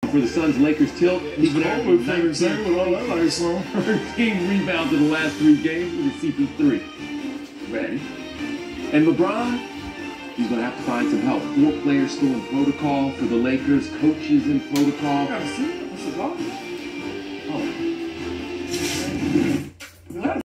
For the Suns-Lakers tilt, he's been averaging 13 rebounds in the last 3 games with his CP3. Ready? And LeBron, he's going to have to find some help. 4 players still in protocol for the Lakers, coaches in protocol. I gotta see it. What's the problem?